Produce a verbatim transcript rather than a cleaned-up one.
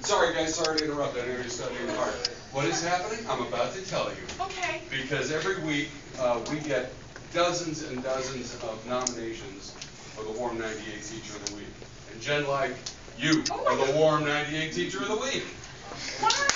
Sorry guys, sorry to interrupt. I know you're studying hard. What is happening? I'm about to tell you. Okay. Because every week uh, we get dozens and dozens of nominations for the Warm ninety-eight Teacher of the Week. And Jen Lyke, you Oh are the God. Warm ninety-eight Teacher of the Week. Wow.